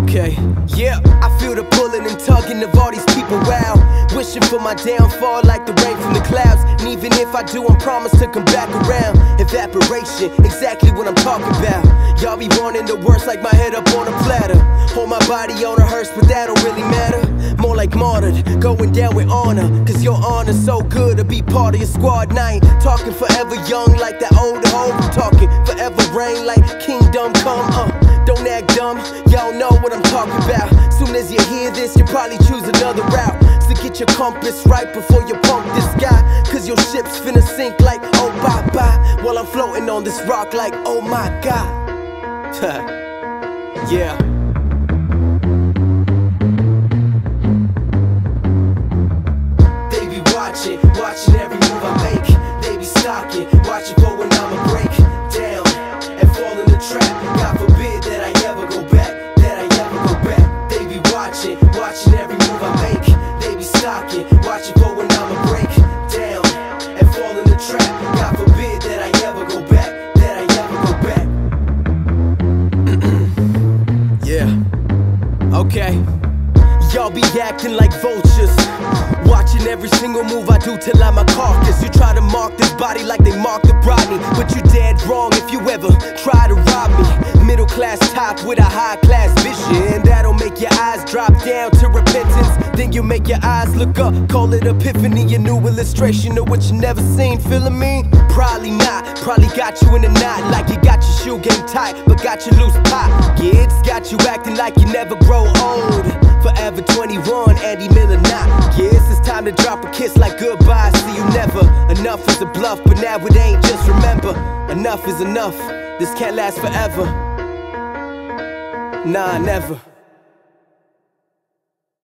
Okay, yeah, I feel the pulling and tugging of all these people out, wishing for my downfall like the rain from the clouds. And even if I do, I'm promised to come back around. Evaporation, exactly what I'm talking about. Y'all be wanting the worst, like my head up on a platter. Hold my body on a hearse, but that don't really matter. More like martyred, going down with honor. Cause your honor's so good to be part of your squad. And I ain't talking forever young like that old hoe. I'm talking forever reign like kingdom come. Don't act dumb, y'all know what I'm talking about. Soon as you hear this, you probably choose another route. So get your compass right before you pump this guy. Cause your ship's finna sink like oh bye bye, while I'm floating on this rock like oh my god. Yeah. They be watching every move I make. They be stalking, watching for when I'ma break down and fall in the trap. God forbid that I ever go back, that I ever go back. They be watching every move I make. They be stalking, watching for when I'ma break down and fall in the trap. God forbid that I ever go back, that I ever go back. Yeah, okay. Y'all be acting like vultures, watching every single move I do till I'm a carcass. You try to mark this body like they marked the Rodney, but you dead wrong if you ever try to rob me. Middle class top with a high class vision, and that'll make your eyes drop down to repentance. Then you make your eyes look up, call it epiphany. A new illustration of what you never seen, feeling me? Probably not, probably got you in a knot, like you got your shoe game tight, but got your loose pockets. Got you acting like you never grow old. Forever 21, Andy Miller not. Yes, it's time to drop a kiss like goodbye, see you never. Enough is a bluff, but now it ain't, just remember. Enough is enough, this can't last forever. Nah, never.